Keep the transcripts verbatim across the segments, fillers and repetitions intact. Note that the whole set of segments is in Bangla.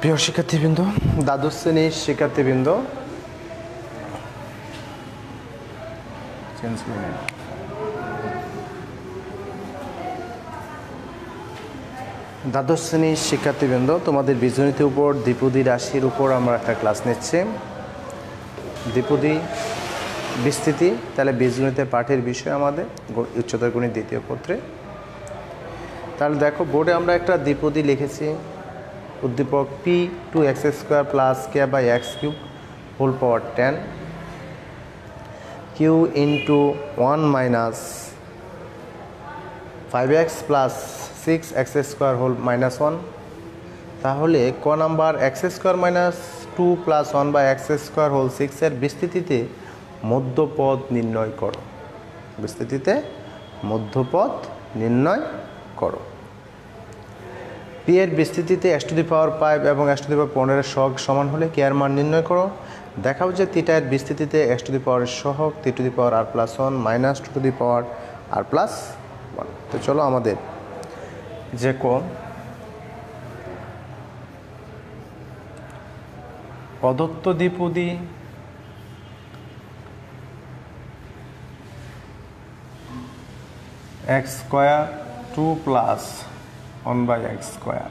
প্রিয় শিক্ষার্থীবৃন্দ, দ্বাদশ শ্রেণীর শিক্ষার্থীবৃন্দ, দ্বাদশ শ্রেণীর শিক্ষার্থীবৃন্দ তোমাদের বীজগণিতের উপর দ্বিপদী রাশির উপর আমরা একটা ক্লাস নিচ্ছি। দ্বিপদী বিস্তৃতি, তাহলে বীজগণিতের পাঠের বিষয় আমাদের উচ্চতর গণিত দ্বিতীয় পত্রে। তাহলে দেখো, বোর্ডে আমরা একটা দ্বিপদী লিখেছি। উদ্দীপক P two x square plus K by X cube whole power ten Q into one minus five x plus six x square whole minus one. তাহলে ক number X square minus two plus one by X square whole সিক্সের বিস্তৃতিতে মধ্যপদ নির্ণয় করো। বিস্তৃতিতে মধ্যপদ নির্ণয় করো। পি এর বিস্তৃতিতে x to the power five এবং এক্স টু দি পাওয়ার পনেরোর সহগ সমান হলে কে এর মান নির্ণয় করো। দেখাও যে থিটা এর বিস্তৃতিতে এক্স টু দি পাওয়ারের সহগ three to the power R plus one minus two to the power R plus one. তো চলো আমাদের যে কোণ প্রদত্ত দ্বিপদী X square two plus one by X square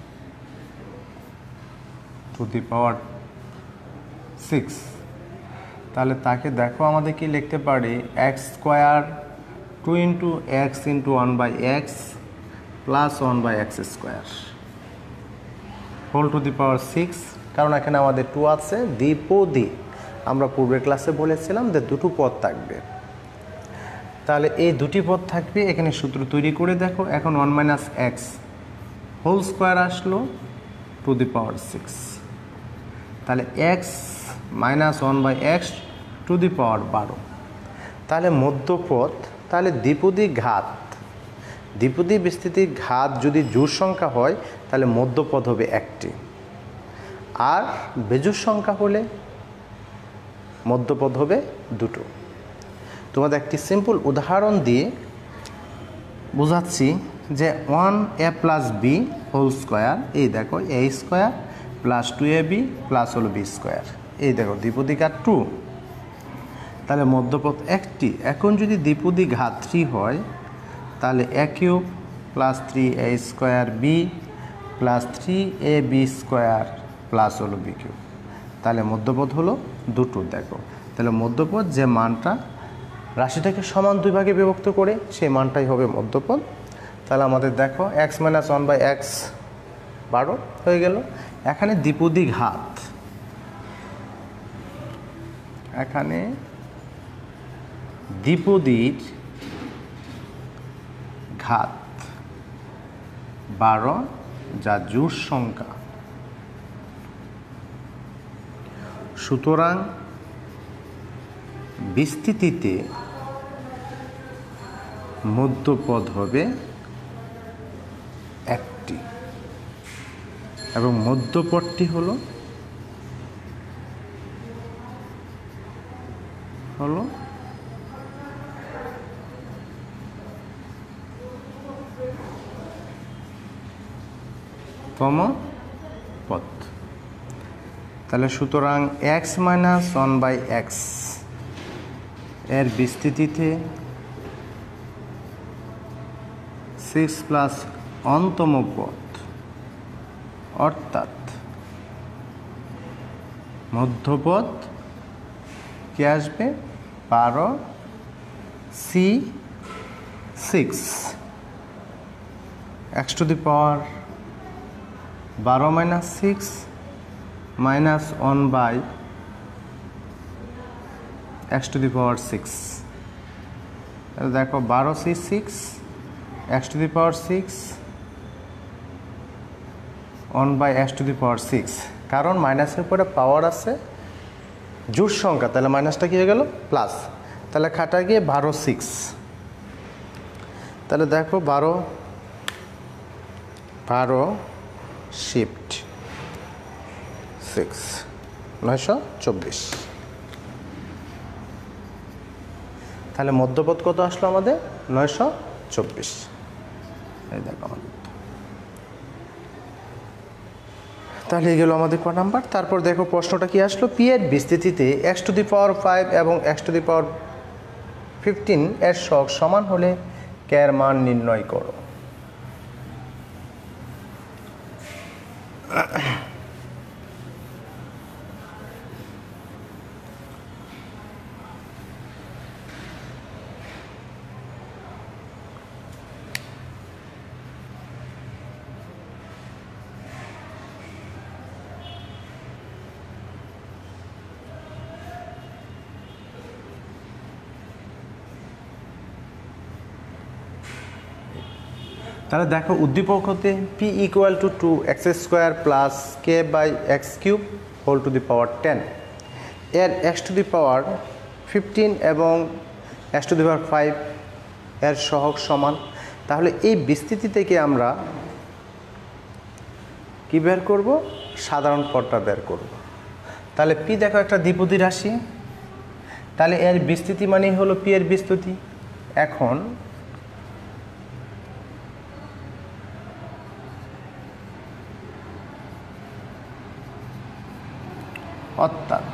to the power six, তাহলে তাকে দেখো আমাদের কি লিখতে পারি, X square two into X into one by X plus one by X square whole to the power six. কারণ এখানে আমাদের টু আছে, দ্বিপদী। আমরা পূর্বের ক্লাসে বলেছিলাম যে দুটো পদ থাকবে, তাহলে এই দুটি পদ থাকবে। এখানে সূত্র তৈরি করে দেখো, এখন one minus X whole square আসলো টু দি পাওয়ার সিক্স, তাহলে X minus one by X to the power বারো। তাহলে মধ্যপদ, তাহলে দ্বিপদী ঘাত, দ্বিপদী বিস্তৃতির ঘাত যদি জোড় সংখ্যা হয় তাহলে মধ্যপদ হবে একটি, আর বেজোড় সংখ্যা হলে মধ্যপদ হবে দুটো। তোমাদের একটি সিম্পল উদাহরণ দিয়ে বোঝাচ্ছি যে one A plus B whole square, এই দেখো A square plus two A B plus হলো বি স্কোয়ার, এই দেখো দ্বিপদী ঘাত টু, তাহলে মধ্যপদ একটি। এখন যদি দ্বিপদী ঘাত থ্রি হয় তাহলে A cube plus three A square B plus three A B square plus হলো বি কিউব, তাহলে মধ্যপদ হলো দুটো। দেখো তাহলে মধ্যপদ যে মানটা রাশিটাকে সমান দুই ভাগে বিভক্ত করে সেই মানটাই হবে মধ্যপদ। তাহলে আমাদের দেখো X minus one by X বারো হয়ে গেল। এখানে দ্বিপদী ঘাত, এখানে দ্বিপদীর ঘাত বারো যা জোড় সংখ্যা, সুতরাং বিস্তৃতিতে মধ্যপদ হবে একটি এবং মধ্যপদটি হলো হলো তম পদ। তাহলে সুতরাং X minus one by X এর বিস্তৃতিতে সিক্স প্লাস অন্তম পদ অর্থাৎ মধ্যপদ কি আসবে, বারো C six X to the power বারো minus six minus one by X to the power six. দেখো বারো C six X to the power six one by X to the power six, কারণ মাইনাসের পরে পাওয়ার আছে জোড় সংখ্যা, তাহলে মাইনাসটা কি হয়ে গেল প্লাস, তাহলে খাটা গিয়ে বারো সিক্স। তাহলে দেখো বারো বারো শিফট সিক্স নয়শো চব্বিশ। তাহলে মধ্যপদ কত আসলো আমাদের, নয়শো চব্বিশ। এই দেখো আমাদের তাহলে এই গেল আমাদের ক নাম্বার। তারপর দেখো প্রশ্নটা কি আসলো, পি এর বিস্তৃতিতে x to the power five এবং x to the power fifteen এর সহগ সমান হলে কে এর মান নির্ণয় করো। তাহলে দেখো উদ্দীপক হতে P equal to two x square plus K by X cube whole to the power ten এর X to the power fifteen এবং x to the power five এর সহগ সমান। তাহলে এই বিস্তৃতি থেকে আমরা কি বের করব, সাধারণ পদটা বের করব। তাহলে পি দেখো একটা দ্বিপদী রাশি, তাহলে এর বিস্তৃতি মানে হলো পি এর বিস্তৃতি। এখন অর্থাৎ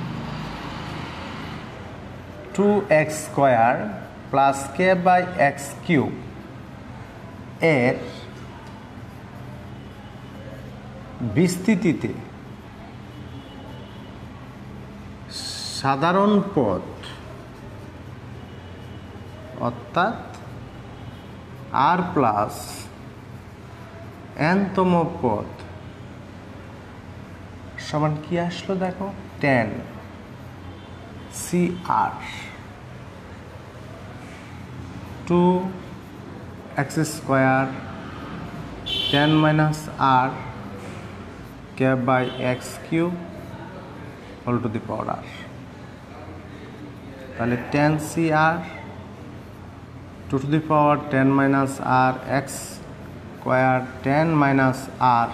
two x square plus K by X cube এর বিস্তৃতিতে সাধারণ পদ অর্থাৎ আর প্লাস এনতম পদ সমান কি আসলো দেখো, ten C R two x square ten minus R K by X cube whole to the power R. তাহলে ten C R two to the power ten minus R X square ten minus R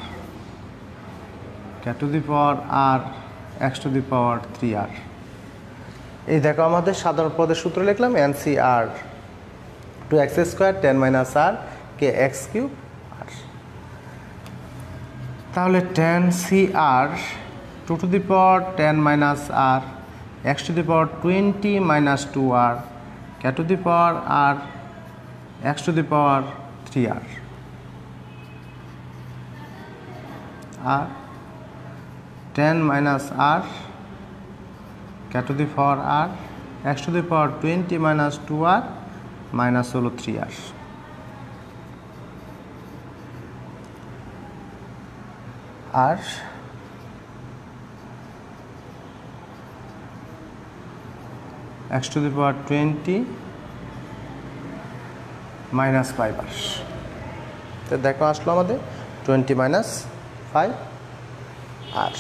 K to the power R x to the power three R. এই দেখো আমাদের সাধারণ পদের সূত্র লিখলাম, এন সি আর two x square ten minus আর কে এক্স কিউব আর। তাহলে ten C R two to the power ten minus R x to the power twenty minus two r K to the power R x to the power three r আর ten minus R K to the power R x to the power twenty minus two r minus হলো থ্রি আর। আর x to the power twenty minus five r. তো দেখো আসলো আমাদের টোয়েন্টি মাইনাস ফাইভ আর।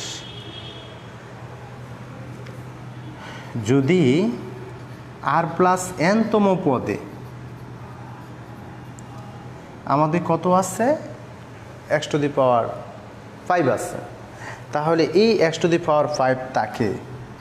যদি আর প্লাস এনতম পদে আমাদের কত আছে, x to the power five আছে, তাহলে এই x to the power five তাকে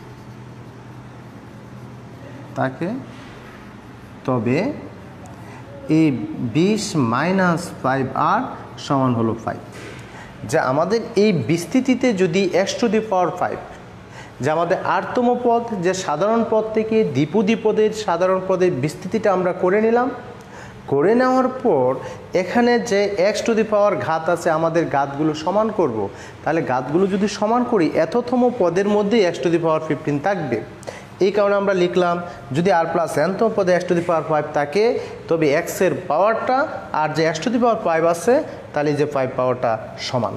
তাকে তবে এই বিশ মাইনাস ফাইভ আর সমান হলো ফাইভ। যা আমাদের এই বিস্তৃতিতে যদি x to the power five, যে আমাদের আরতম পদ, যে সাধারণ পদ থেকে দ্বিপদী পদের সাধারণ পদের বিস্তৃতিটা আমরা করে নিলাম। করে নেওয়ার পর এখানে যে এক্স টু দি পাওয়ার ঘাত আছে, আমাদের ঘাতগুলো সমান করব। তাহলে ঘাতগুলো যদি সমান করি, এততম পদের মধ্যেই x to the power fifteen থাকবে। এই কারণে আমরা লিখলাম যদি আর প্লাস এনতম পদে x to the power five থাকে, তবে এক্সের পাওয়ারটা আর যে x to the power five আছে, তাহলে যে ফাইভ পাওয়ারটা সমান।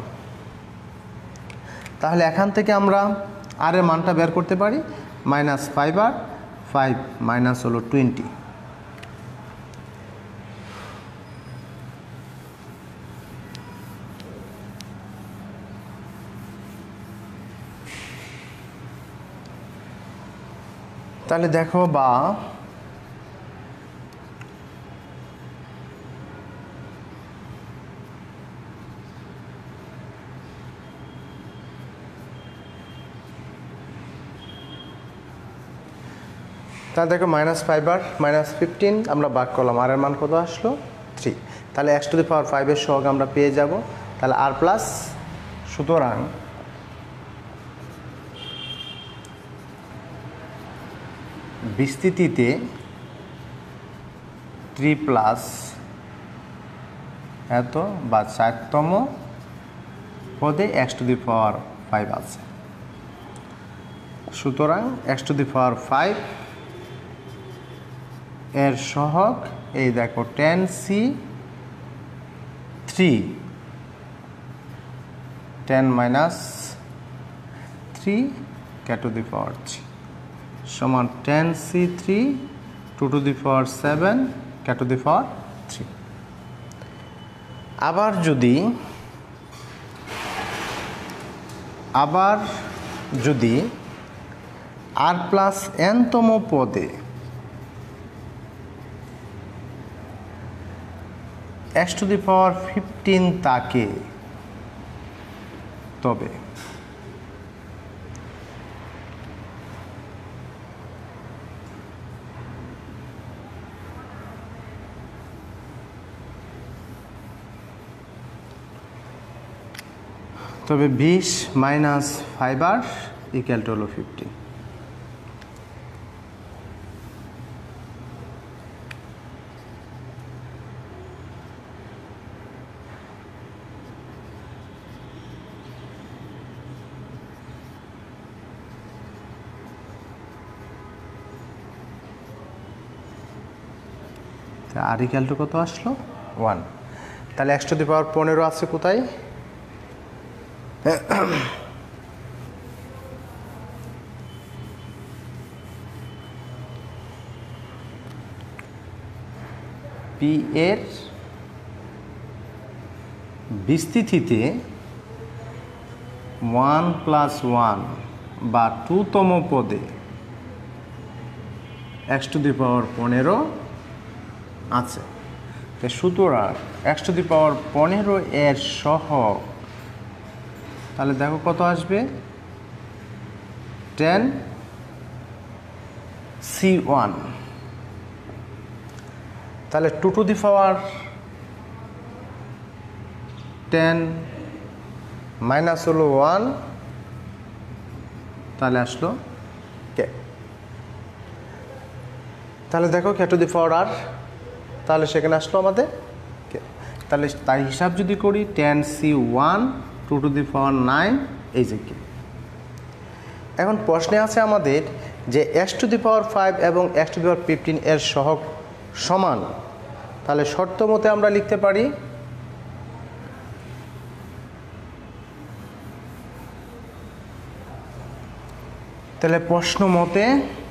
তাহলে এখান থেকে আমরা আর এর মানটা বের করতে পারি, minus five r five minus হলো টোয়েন্টি। তাহলে দেখো বা তাহলে দেখো minus five r minus fifteen আমরা ভাগ করলাম, আর এর মান কত আসলো থ্রি। তাহলে এক্স টু দি পাওয়ার ফাইভের সহগ আমরা পেয়ে যাব। তাহলে আর প্লাস সুতরাং বিস্তৃতিতে থ্রি প্লাস এত বা চারতম পদে x to the power five আছে। সুতরাং x to the power five এর সহগ এই দেখো ten C three, ten minus three k to the power three সমান ten C three two to the power seven k to the power three. আবার যদি আবার যদি আর প্লাস এনতম পদে x to the power fifteen থাকে তবে তবে বিশ minus five r equal to হলো ফিফটিন। আর ইকুয়াল টু কত আসলো? ওয়ান। তাহলে এক্স টু দি পাওয়ার পনেরো আছে কোথায়? পি এর বিস্তৃতিতে ওয়ান প্লাস ওয়ান বা টুতম পদে এক্স টু দি পাওয়ার পনেরো আছে। সুতরাং এক্স টু দি পাওয়ার পনেরো এর সহগ তাহলে দেখো কত আসবে? Ten C one. তাহলে two to the power ten minus হলো ওয়ান, তাহলে আসলো কে। তাহলে দেখো কে টু দি পাওয়ার আর, তাহলে সেখানে আসলো আমাদের কে। তাহলে তাই হিসাব যদি করি ten C one two to the power nine এই যে কে। এখন প্রশ্নে আছে আমাদের যে x to the power five এবং x to the power fifteen এর সহগ সমান। তাহলে শর্ত মতে আমরা লিখতে পারি তাহলে প্রশ্ন মতে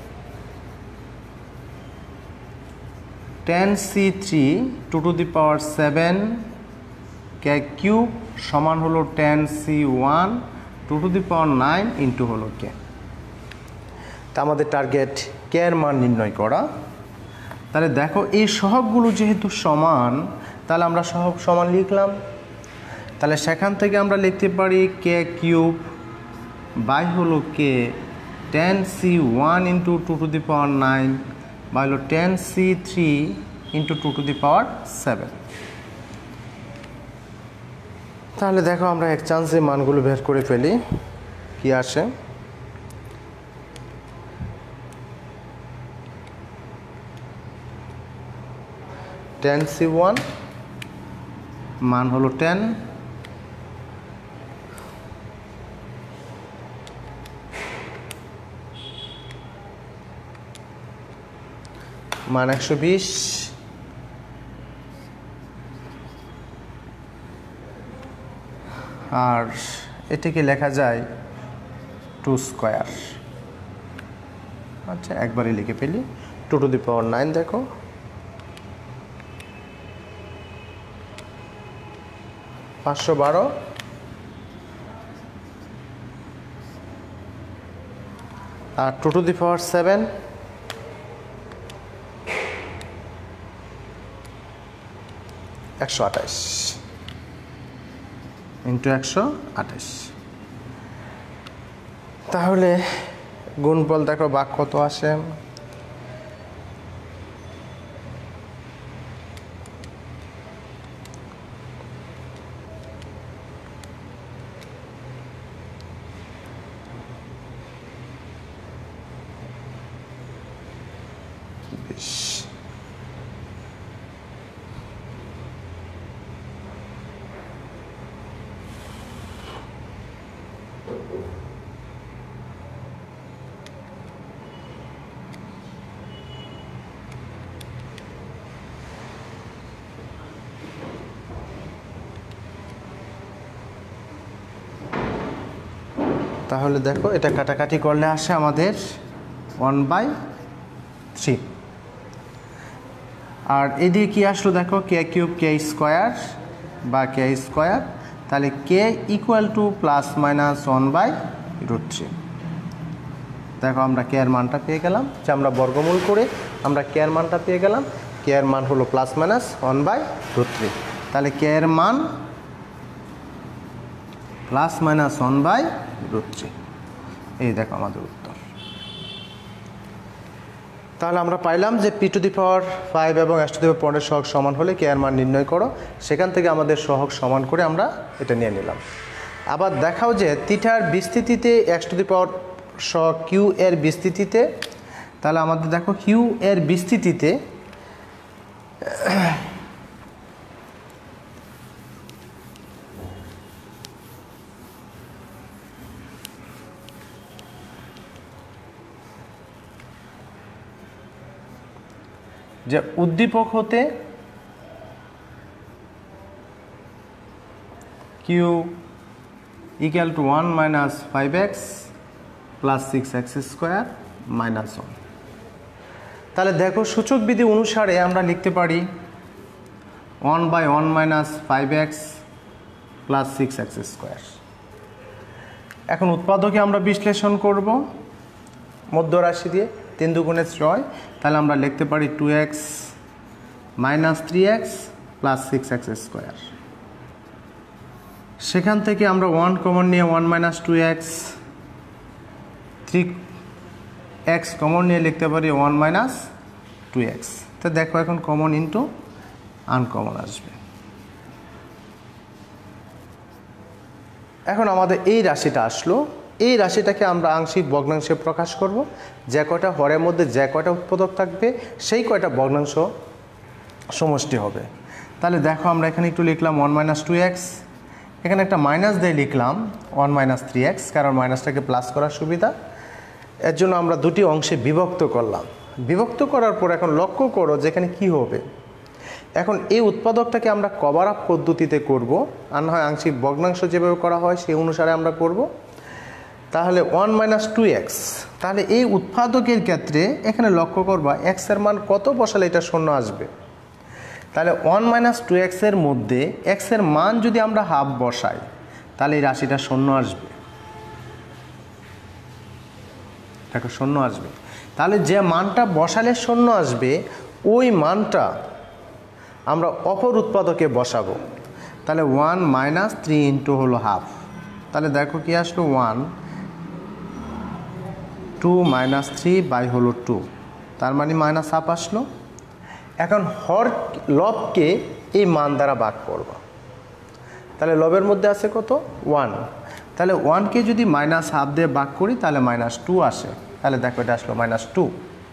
ten C three two to the power seven k cube সমান হলো ten C one two to the power nine into হলো কে। তা আমাদের টার্গেট কে এর মান নির্ণয় করা। তাহলে দেখো এই সহগগুলো যেহেতু সমান তাহলে আমরা সহগ সমান লিখলাম। তাহলে সেখান থেকে আমরা লিখতে পারি কে কিউব বাই হলো k ten C one into two to the power nine বা হলো ten C three into two to the power seven. তাহলে দেখো আমরা এক চান্সে মানগুলো বের করে ফেলি কি আসে। টেন সি ওয়ান মান হলো টেন, মান একশো বিশ, আর এটিকে লেখা যায় টু স্কোয়ার। আচ্ছা একবারই লিখে ফেলি two to the power nine. দেখো পাঁচশো বারো আর two to the power seven একশো আঠাশ ইন্টু একশো আঠাশ। তাহলে গুণফল দেখো ভাগ কত আসে? তাহলে দেখো এটা কাটাকাটি করলে আসে আমাদের ওয়ান বাই থ্রি। আর এদিকে কি আসলো দেখো, কে কিউব কে স্কোয়ার বা কে স্কোয়ার, তাহলে k equal to plus minus one by root three. দেখো আমরা কে এর মানটা পেয়ে গেলাম, যে আমরা বর্গমূল করে আমরা কে এর মানটা পেয়ে গেলাম। কে এর মান হলো plus minus one by root three. তাহলে কে এর মান plus minus one by root three. এই দেখো আমাদের উত্তর। তাহলে আমরা পাইলাম যে p to the power five এবং এক্স টু দি পাওয়ার পনেরো সহগ সমান হলে কে এর মান নির্ণয় করো। সেখান থেকে আমাদের সহগ সমান করে আমরা এটা নিয়ে নিলাম। আবার দেখাও যে থিটার বিস্তৃতিতে এক্স টু দি পাওয়ার সহগ কিউ এর বিস্তৃতিতে, তাহলে আমাদের দেখো কিউ এর বিস্তৃতিতে যে উদ্দীপক হতে q equal to one minus five x plus six x square minus one. তাহলে দেখো সূচক বিধি অনুসারে আমরা লিখতে পারি one by one minus five x plus six x square. এখন উৎপাদকে আমরা বিশ্লেষণ করব মধ্য রাশি দিয়ে, তিন দুগুণে ছয়, তাহলে আমরা লিখতে পারি two x minus three x plus six x square. সেখান থেকে আমরা ওয়ান কমন নিয়ে one minus two x, three x common নিয়ে লিখতে পারি ওয়ান মাইনাস টু এক্স। তো দেখো এখন কমন ইন্টু আনকমন আসবে। এখন আমাদের এই রাশিটা আসলো, এই রাশিটাকে আমরা আংশিক ভগ্নাংশে প্রকাশ করব। যে কয়টা হরের মধ্যে যে কয়টা উৎপাদক থাকবে সেই কয়টা ভগ্নাংশ সমষ্টি হবে। তাহলে দেখো আমরা এখানে একটু লিখলাম ওয়ান মাইনাস টু এক্স, এখানে একটা মাইনাস দিয়ে লিখলাম ওয়ান মাইনাস থ্রি এক্স, কারণ মাইনাসটাকে প্লাস করার সুবিধা। এর জন্য আমরা দুটি অংশে বিভক্ত করলাম। বিভক্ত করার পর এখন লক্ষ্য করো যেখানে কি হবে। এখন এই উৎপাদকটাকে আমরা কভার আপ পদ্ধতিতে করব, আর না হয় আংশিক ভগ্নাংশ যেভাবে করা হয় সেই অনুসারে আমরা করব। তাহলে ওয়ান মাইনাস টু এক্স, তাহলে এই উৎপাদকের ক্ষেত্রে এখানে লক্ষ্য করবা এক্সের মান কত বসালে এটা শূন্য আসবে। তাহলে ওয়ান মাইনাস টু এক্সের মধ্যে এক্সের মান যদি আমরা হাফ বসাই তাহলে এই রাশিটা শূন্য আসবে। দেখো শূন্য আসবে। তাহলে যে মানটা বসালে শূন্য আসবে ওই মানটা আমরা অপর উৎপাদকে বসাবো। তাহলে ওয়ান মাইনাস থ্রি ইন্টু হলো হাফ। তাহলে দেখো কি আসলো, one two minus three by হলো টু, তার মানে মাইনাস হাফ আসলো। এখন হর লবকে এই মান দ্বারা ভাগ করব। তাহলে লবের মধ্যে আছে কত, ওয়ান। তাহলে ওয়ানকে যদি মাইনাস হাফ দিয়ে ভাগ করি তাহলে মাইনাস টু আসে। তাহলে দেখো এটা আসলো মাইনাস টু।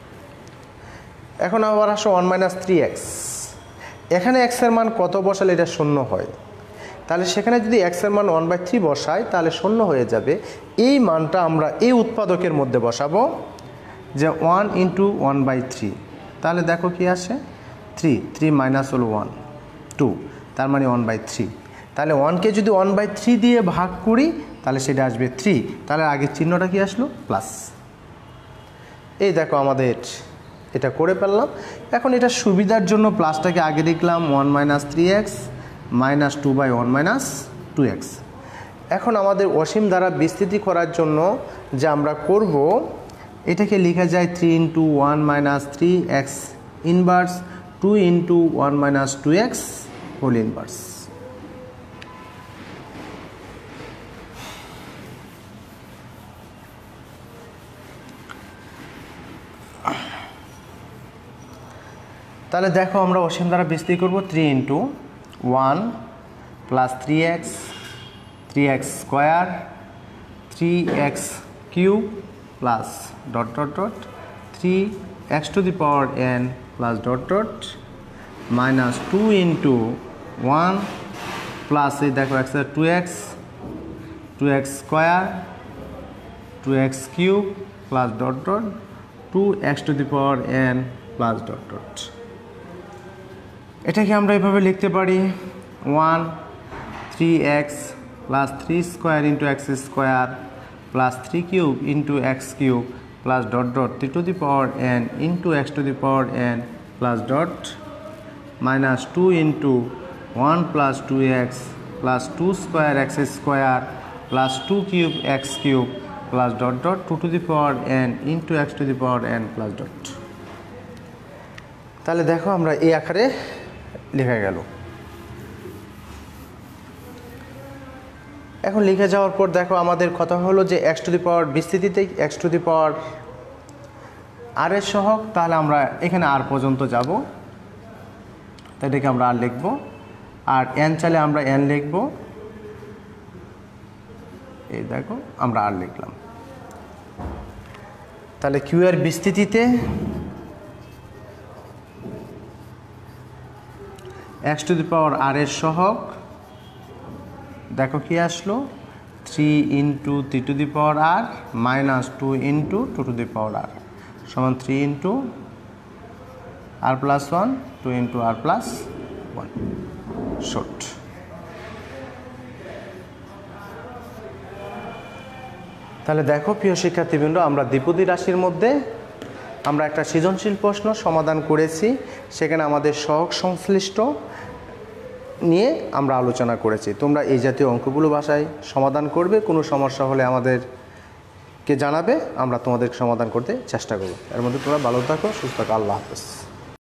এখন আবার আসো ওয়ান মাইনাস থ্রি এক্স, এখানে এক্সের মান কত বসালে এটা শূন্য হয়। তাহলে সেখানে যদি এক্সের মান ওয়ান বাই থ্রি বসাই তাহলে শূন্য হয়ে যাবে। এই মানটা আমরা এই উৎপাদকের মধ্যে বসাবো, যে one into one by three. তাহলে দেখো কি আসে, থ্রি, থ্রি মাইনাস হলো ওয়ান, টু, তার মানে ওয়ান বাই থ্রি। তাহলে ওয়ানকে যদি ওয়ান বাই থ্রি দিয়ে ভাগ করি তাহলে সেটা আসবে থ্রি। তাহলে আগের চিহ্নটা কি আসলো, প্লাস। এই দেখো আমাদের এটা করে ফেললাম। এখন এটা সুবিধার জন্য প্লাসটাকে আগে লিখলাম one minus three x minus two by one minus two x. এখন আমাদের অসীম দ্বারা বিস্তৃতি করার জন্য যে আমরা করব, এটাকে লেখা যায় three into one minus three x inverse two into one minus two x whole inverse. তাহলে দেখো আমরা অসীম দ্বারা বিস্তৃতি করব, three into one plus three x, three x square, three x cube plus dot dot dot three x to the power n plus dot dot minus two into one plus এই দেখো x two x, two x square, two x cube plus dot dot two x to the power n plus dot dot. এটাকে আমরা এভাবে লিখতে পারি one three x plus three square into x square plus three cube into x cube plus dot dot three to the power n into x to the power n plus dot minus two into one plus two x plus two square x square plus two cube x cube plus dot dot two to the power n into x to the power n plus dot. তাহলে দেখো আমরা এই আকারে লেখা গেল। এখন লিখে যাওয়ার পর দেখো আমাদের কথা হলো যে এক্স টু দি পাওয়ার বিস্তৃতিতে x to the power r এর সহগ, তাহলে আমরা এখানে আর পর্যন্ত যাব, তাই এটাকে আমরা আর লিখব। আর এন চাইলে আমরা এন লিখব, এই দেখো আমরা আর লিখলাম। তাহলে কিউ এর বিস্তৃতিতে x to the power r এর সহগ দেখো কি আসলো, three into three to the power r minus two into two to the power r সমান three into r plus one two into r plus one short. তাহলে দেখো প্রিয় শিক্ষার্থীবৃন্দ, আমরা দ্বিপদী রাশির মধ্যে আমরা একটা সৃজনশীল প্রশ্ন সমাধান করেছি। সেখানে আমাদের সহগ সংশ্লিষ্ট নিয়ে আমরা আলোচনা করেছি। তোমরা এই জাতীয় অঙ্কগুলো বাসায় সমাধান করবে, কোনো সমস্যা হলে আমাদেরকে জানাবে, আমরা তোমাদের সমাধান করতে চেষ্টা করব। এর মধ্যে তোমরা ভালো থাকো, সুস্থ থাকো। আল্লাহ হাফেজ।